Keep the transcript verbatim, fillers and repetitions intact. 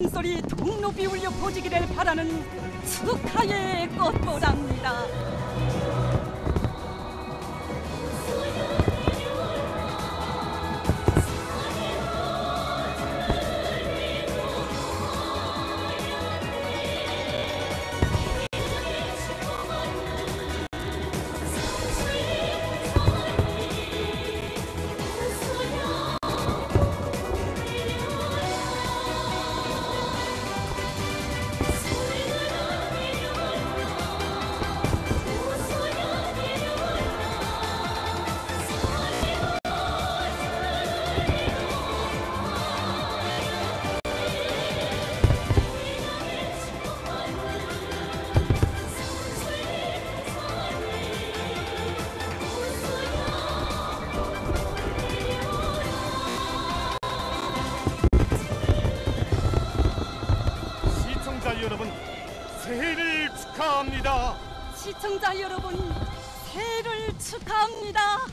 소리 더욱 높이 울려 퍼지기를 바라는 축하의 꽃보랍니다. 시청자 여러분, 새해를 축하합니다. 시청자 여러분, 새해를 축하합니다.